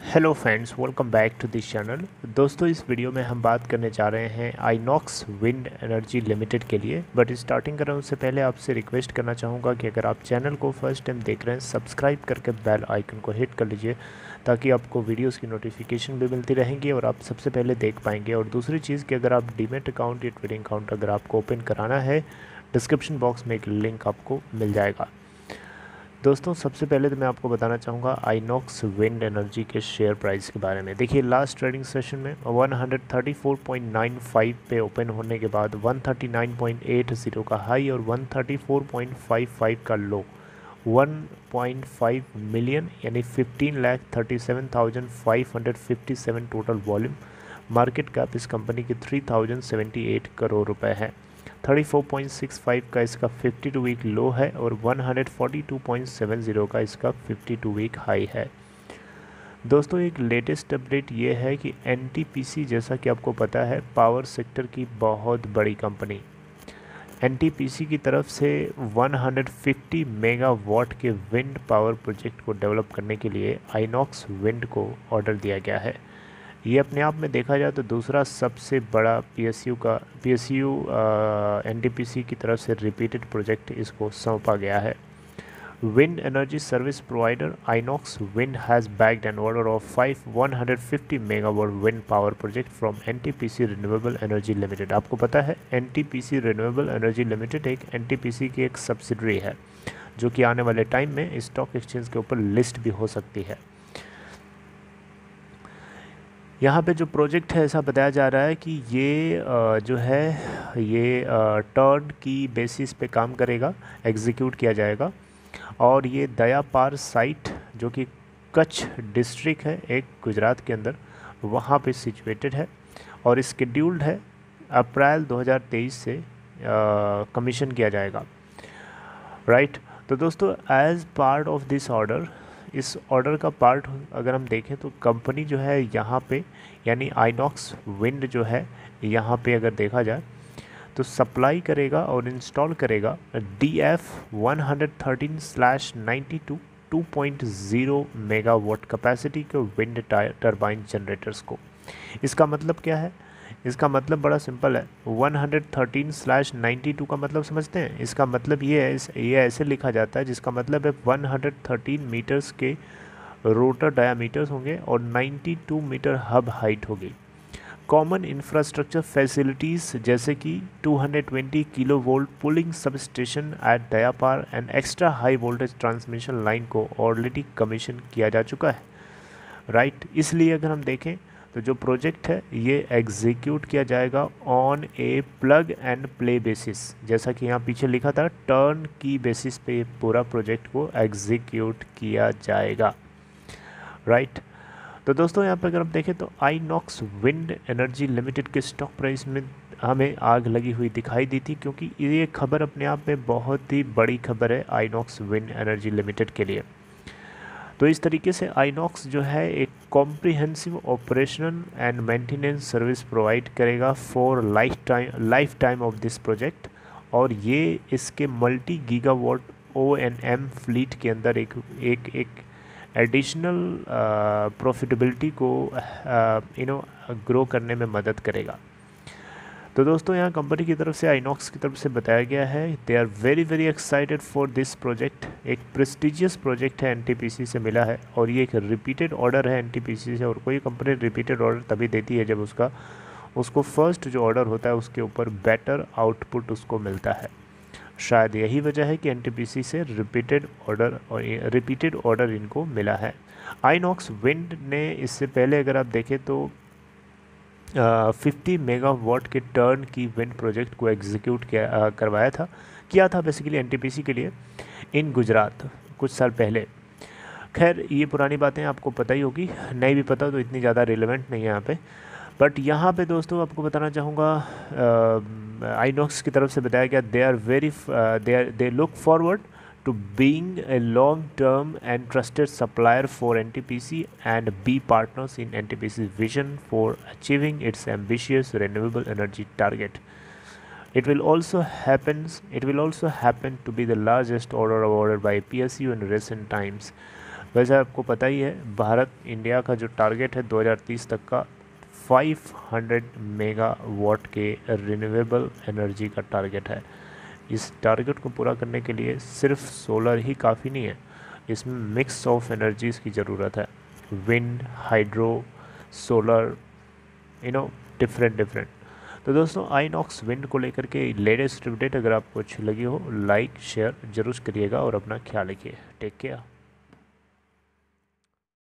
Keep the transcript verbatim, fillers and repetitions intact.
Hello friends, welcome back to this channel. दोस्तों, इस video में हम बात करने जा रहे हैं आइनॉक्स विंड एनर्जी लिमिटेड के लिए। बट स्टार्टिंग करें उससे पहले आपसे रिक्वेस्ट करना चाहूँगा कि अगर आप चैनल को फर्स्ट टाइम देख रहे हैं, सब्सक्राइब करके बेल आइकन को हिट कर लीजिए ताकि आपको वीडियोस की नोटिफिकेशन भी मिलती रहेंगी और आप सबसे पहले देख पाएंगे। और दूसरी चीज़ कि अगर आप डीमेट अकाउंट या ट्रेडिंग अकाउंट अगर आपको ओपन कराना है, डिस्क्रिप्शन बॉक्स में एक लिंक आपको मिल जाएगा। दोस्तों, सबसे पहले तो मैं आपको बताना चाहूँगा आइनॉक्स विंड एनर्जी के शेयर प्राइस के बारे में। देखिए, लास्ट ट्रेडिंग सेशन में एक सौ चौंतीस पॉइंट नौ पाँच पे ओपन होने के बाद एक सौ उनतालीस पॉइंट अस्सी का हाई और एक सौ चौंतीस पॉइंट पचपन का लो, एक पॉइंट पाँच मिलियन यानी पंद्रह लाख सैंतीस हज़ार पाँच सौ सत्तावन टोटल वॉल्यूम। मार्केट कैप इस कंपनी की तीन हज़ार अठहत्तर करोड़ रुपए है। चौंतीस पॉइंट छह पाँच का इसका बावन वीक लो है और एक सौ बयालीस पॉइंट सात का इसका बावन वीक हाई है। दोस्तों, एक लेटेस्ट अपडेट ये है कि एनटीपीसी, जैसा कि आपको पता है, पावर सेक्टर की बहुत बड़ी कंपनी, एनटीपीसी की तरफ से एक सौ पचास मेगावाट के विंड पावर प्रोजेक्ट को डेवलप करने के लिए आइनॉक्स विंड को ऑर्डर दिया गया है। ये अपने आप में देखा जाए तो दूसरा सबसे बड़ा पीएसयू का पीएसयू एनटीपीसी की तरफ से रिपीटेड प्रोजेक्ट इसको सौंपा गया है। Wind energy service provider Inox wind has bagged an order of five one hundred fifty megawatt wind power project from NTPC renewable energy limited. आपको पता है, एनटीपीसी रिन्यूएबल एनर्जी लिमिटेड एक एनटीपीसी की एक सब्सिडरी है जो कि आने वाले टाइम में स्टॉक एक्सचेंज के ऊपर लिस्ट भी हो सकती है। यहाँ पे जो प्रोजेक्ट है, ऐसा बताया जा रहा है कि ये जो है ये टर्न की बेसिस पे काम करेगा, एग्जीक्यूट किया जाएगा। और ये दयापार साइट जो कि कच्छ डिस्ट्रिक्ट है एक गुजरात के अंदर, वहाँ पे सिचुएटेड है और स्केड्यूल्ड है अप्रैल दो हज़ार तेईस से कमीशन किया जाएगा। राइट। तो दोस्तों, as part of this order, इस ऑर्डर का पार्ट अगर हम देखें तो कंपनी जो है यहाँ पे यानी आइनॉक्स विंड जो है यहाँ पे अगर देखा जाए तो सप्लाई करेगा और इंस्टॉल करेगा D F one hundred thirteen slash ninety two two point zero megawatt capacity के विंड टर्बाइन जनरेटर्स को। इसका मतलब क्या है? इसका मतलब बड़ा सिंपल है। One hundred thirteen slash ninety two का मतलब समझते हैं? इसका मतलब ये है, ये ऐसे लिखा जाता है जिसका मतलब है एक सौ तेरह मीटर्स के रोटर डायामीटर्स होंगे और बानवे मीटर हब हाइट होगी। कॉमन इंफ्रास्ट्रक्चर फैसिलिटीज़ जैसे कि two hundred twenty kilovolt pooling substation at Dayapar and extra high voltage transmission line को ऑलरेडी कमीशन किया जा चुका है। राइट। इसलिए अगर हम देखें तो जो प्रोजेक्ट है ये एग्जीक्यूट किया जाएगा on a plug and play basis, जैसा कि यहाँ पीछे लिखा था, टर्न की बेसिस पे पूरा प्रोजेक्ट को एग्जीक्यूट किया जाएगा। राइट। तो दोस्तों, यहाँ पे अगर हम देखें तो आइनॉक्स विंड एनर्जी लिमिटेड के स्टॉक प्राइस में हमें आग लगी हुई दिखाई दी थी, क्योंकि ये खबर अपने आप में बहुत ही बड़ी खबर है आइनॉक्स विंड एनर्जी लिमिटेड के लिए। तो इस तरीके से आइनॉक्स जो है एक comprehensive operational and maintenance service provide करेगा for life time life time of this project. और ये इसके multi gigawatt O N M fleet के अंदर एक एक एक एडिशनल प्रॉफिटेबिलिटी को यू नो ग्रो करने में मदद करेगा। तो दोस्तों, यहाँ कंपनी की तरफ से, आइनॉक्स की तरफ से बताया गया है, they are very very excited for this project. एक प्रेस्टिजियस प्रोजेक्ट है, एनटीपीसी से मिला है और ये एक रिपीटेड ऑर्डर है एनटीपीसी से। और कोई कंपनी रिपीटेड ऑर्डर तभी देती है जब उसका उसको फर्स्ट जो ऑर्डर होता है उसके ऊपर बेटर आउटपुट उसको मिलता है। शायद यही वजह है कि एनटीपीसी से रिपीटेड ऑर्डर और रिपीटेड ऑर्डर इनको मिला है। आइनॉक्स विंड ने इससे पहले अगर आप देखें तो फिफ्टी मेगावाट के टर्न की विंड प्रोजेक्ट को एग्जीक्यूट किया करवाया था किया था बेसिकली एनटीपीसी के लिए इन गुजरात कुछ साल पहले। खैर, ये पुरानी बातें आपको पता ही होगी, नहीं भी पता तो इतनी ज़्यादा रिलेवेंट नहीं है यहाँ पे। बट यहाँ पे दोस्तों आपको बताना चाहूँगा, आइनॉक्स की तरफ से बताया गया, they are very they are they look forward to being a long-term and trusted supplier for N T P C and be partners in N T P C's vision for achieving its ambitious renewable energy target. It will also happens it will also happen to be the largest order awarded by P S U in recent times. वैसे आपको पता ही है Bharat India का जो target है दो हज़ार तीस तक का पाँच सौ मेगावाट के रिन्यूएबल एनर्जी का टारगेट है। इस टारगेट को पूरा करने के लिए सिर्फ सोलर ही काफ़ी नहीं है, इसमें मिक्स ऑफ एनर्जीज़ की ज़रूरत है। Wind, hydro, solar, you know different different. तो दोस्तों आइनॉक्स विंड को लेकर के लेटेस्ट अपडेट अगर आपको अच्छी लगी हो, लाइक शेयर जरूर करिएगा और अपना ख्याल रखिए। Take care.